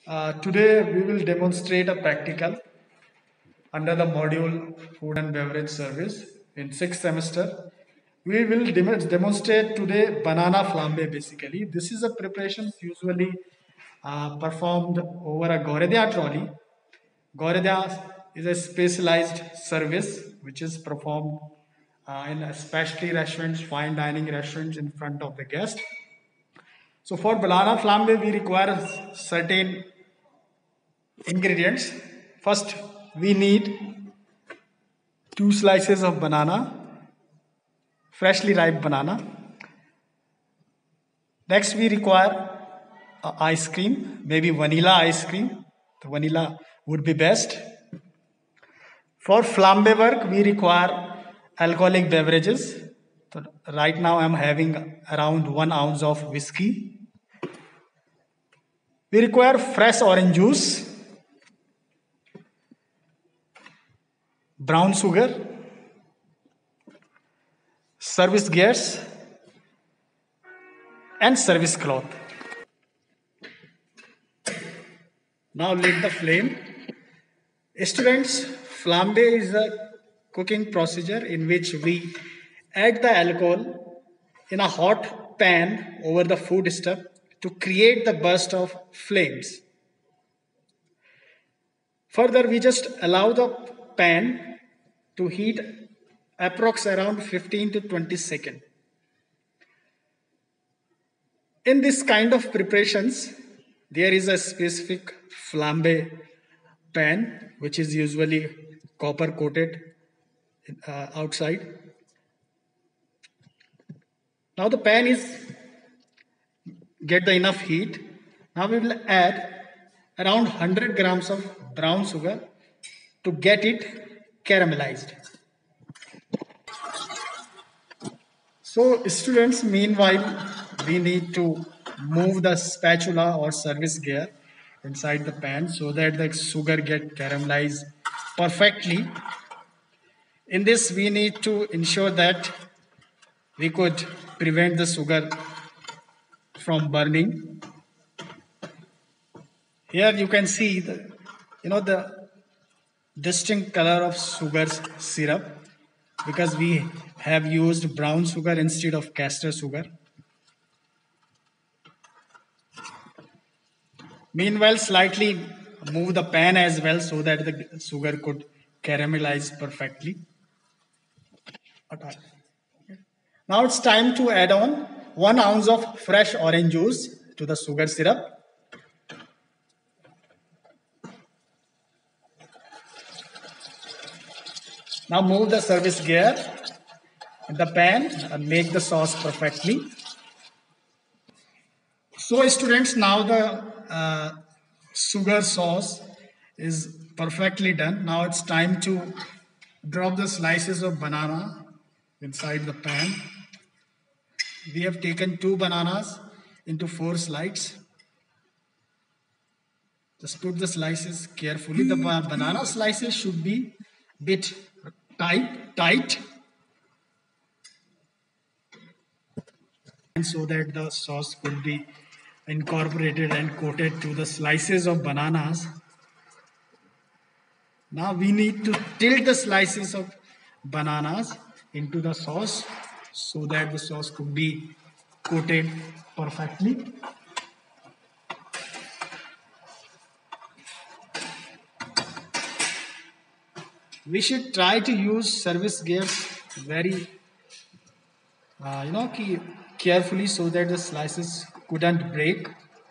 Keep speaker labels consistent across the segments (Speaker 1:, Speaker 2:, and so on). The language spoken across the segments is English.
Speaker 1: Today we will demonstrate a practical under the module Food and Beverage Service in sixth semester. We will demonstrate today banana flambe basically. This is a preparation usually performed over a Goredia trolley. Goredia is a specialized service which is performed in especially restaurants, fine dining restaurants in front of the guest. So for banana flambe we require certain ingredients. First, we need 2 slices of banana, freshly ripe banana. Next, we require ice cream, maybe vanilla ice cream. The vanilla would be best. For flambe work, we require alcoholic beverages. So right now, I'm having around 1 ounce of whiskey. We require fresh orange juice, brown sugar, service gears, and service cloth. Now lit the flame. Students, flambe is a cooking procedure in which we add the alcohol in a hot pan over the food stuff to create the burst of flames. Further, we just allow the pan to heat approx around 15 to 20 seconds. In this kind of preparations, there is a specific flambe pan which is usually copper coated outside. Now the pan is get the enough heat. Now we will add around 100 grams of brown sugar to get it caramelized. So students, meanwhile, we need to move the spatula or service gear inside the pan so that the sugar get caramelized perfectly. In this, we need to ensure that we could prevent the sugar from burning. Here you can see the distinct color of sugar syrup because we have used brown sugar instead of castor sugar. Meanwhile, slightly move the pan as well so that the sugar could caramelize perfectly. Now it's time to add on 1 ounce of fresh orange juice to the sugar syrup. Now move the service gear in the pan and make the sauce perfectly. So students, now the sugar sauce is perfectly done. Now it's time to drop the slices of banana inside the pan. We have taken 2 bananas into 4 slices. Just put the slices carefully. The banana slices should be bit tight, and so that the sauce could be incorporated and coated to the slices of bananas. Now we need to tilt the slices of bananas into the sauce so that the sauce could be coated perfectly. We should try to use service gears very carefully so that the slices couldn't break.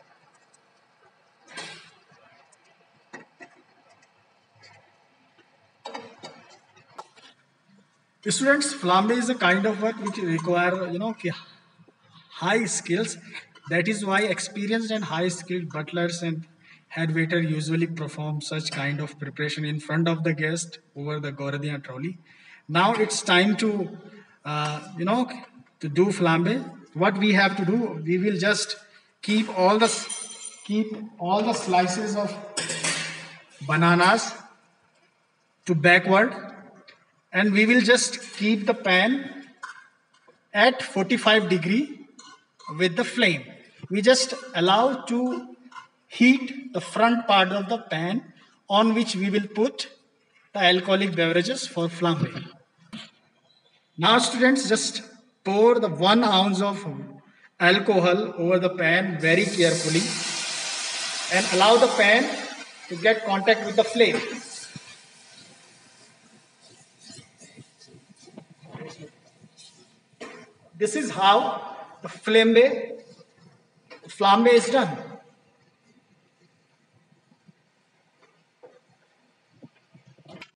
Speaker 1: Students, flambe is a kind of work which require high skills. That is why experienced and high skilled butlers and head waiter usually perform such kind of preparation in front of the guest over the Goredia trolley. Now it's time to to do flambe. What we have to do, we will just keep all the slices of bananas to backward, and we will just keep the pan at 45 degree with the flame. We just allow to heat the front part of the pan on which we will put the alcoholic beverages for flambe. Now students, just pour the 1 ounce of alcohol over the pan very carefully and allow the pan to get contact with the flame. This is how the flambe is done.